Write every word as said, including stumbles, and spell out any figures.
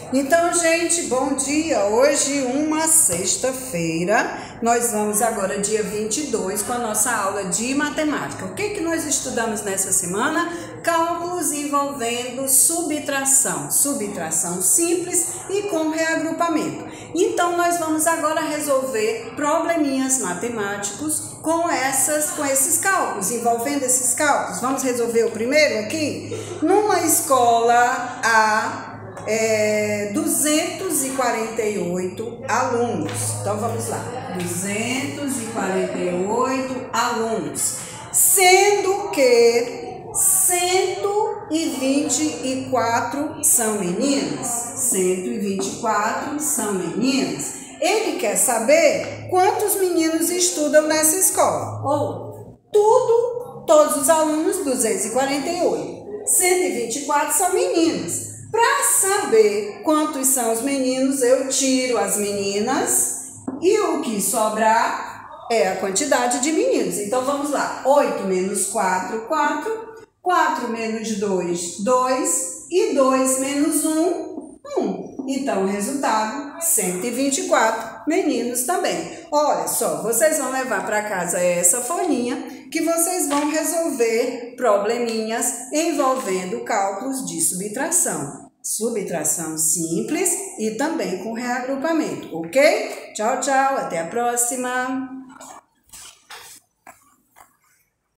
Então, gente, bom dia! Hoje, uma sexta-feira, nós vamos agora, dia vinte e dois, com a nossa aula de matemática. O que que nós estudamos nessa semana? Cálculos envolvendo subtração, subtração simples e com reagrupamento. Então, nós vamos agora resolver probleminhas matemáticos com, essas, com esses cálculos, envolvendo esses cálculos. Vamos resolver o primeiro aqui? Numa escola a É, duzentos e quarenta e oito alunos. Então vamos lá, duzentos e quarenta e oito alunos, sendo que cento e vinte e quatro são meninas, cento e vinte e quatro são meninas. Ele quer saber quantos meninos estudam nessa escola. Ou tudo, todos os alunos, duzentos e quarenta e oito, cento e vinte e quatro são meninas. Para saber quantos são os meninos, eu tiro as meninas e o que sobrar é a quantidade de meninos. Então, vamos lá. oito menos quatro, quatro. quatro menos dois, dois. E dois menos um, um. Então, o resultado, cento e vinte e quatro meninos também. Olha só, vocês vão levar para casa essa folhinha que vocês vão resolver probleminhas envolvendo cálculos de subtração. Subtração simples e também com reagrupamento, ok? Tchau, tchau, até a próxima!